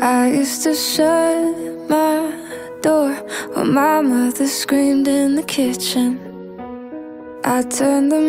I used to shut my door while my mother screamed in the kitchen. I turned the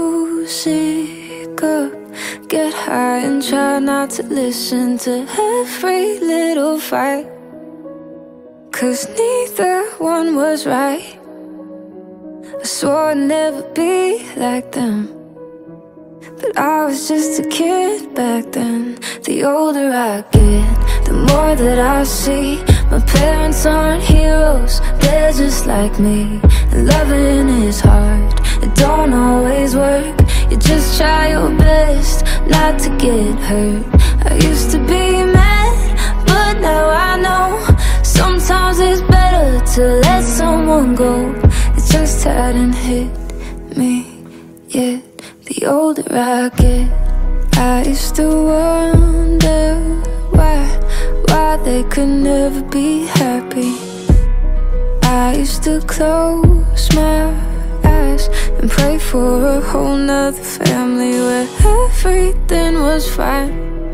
music up, get high and try not to listen to every little fight, 'cause neither one was right. I swore I'd never be like them, but I was just a kid back then. The older I get, the more that I see my parents aren't heroes, they're just like me. And loving is hard, it don't always work. You just try your best not to get hurt. I used to be mad, but now I know sometimes it's better to let someone go. It just hadn't hit me yet. The older I get, I used to wonder why they could never be happy. I used to close my eyes and pray for a whole nother family where everything was fine,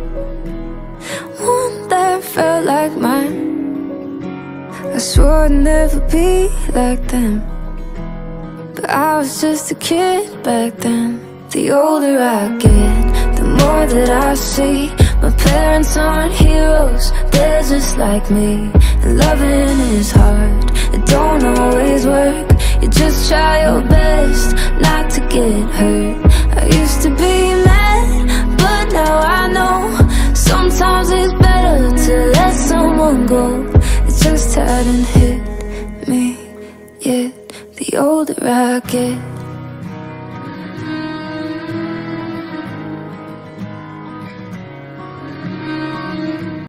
one that felt like mine. I swore I'd never be like them, but I was just a kid back then. The older I get, the more that I see my parents aren't heroes, they're just like me. And loving is hard, it don't always work. You just try your best not to get hurt. I used to be mad, but now I know sometimes it's better to let someone go. It just hadn't hit me yet. The older I get,